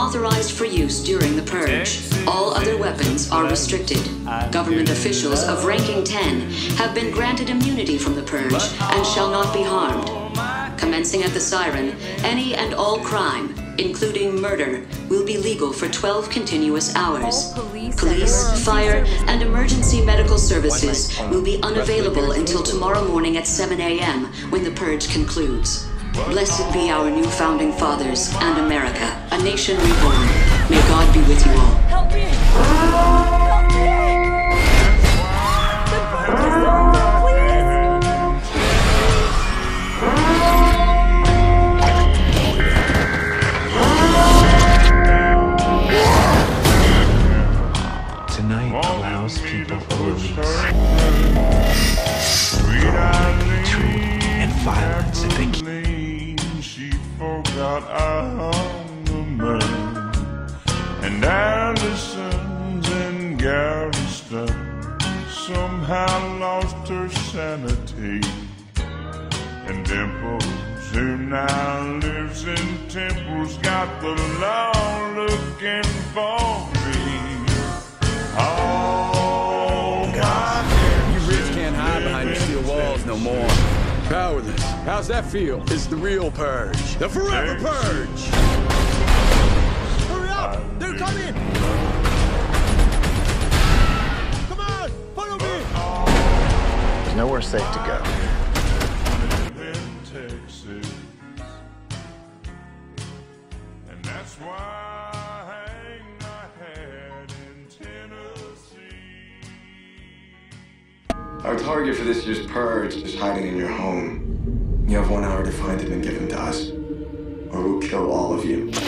authorized for use during the purge. All other weapons are restricted. Government officials of ranking 10 have been granted immunity from the purge and shall not be harmed. Commencing at the siren, any and all crime, including murder, will be legal for 12 continuous hours. Police, fire, and emergency medical services will be unavailable until tomorrow morning at 7 a.m. when the purge concludes. Blessed be our new founding fathers and America, a nation reborn. May God be with you all. Help me! Help me! The purge is over, please! Tonight allows people a release. Hatred and violence that they keep. She forgot I'm the man. And Allison's in Galveston somehow lost her sanity. And Dimples, who now lives in Temple's, got the law looking for me. Oh, God. You rich can't hide behind your steel walls no more. Powerless. How's that feel? It's the real purge. The forever purge! Hurry up! They're coming! Come on! Follow me! There's nowhere safe to go. Texas. And that's why I hang my hat in Tennessee. Our target for this year's purge is hiding in your home. You have 1 hour to find him and give him to us, or we'll kill all of you.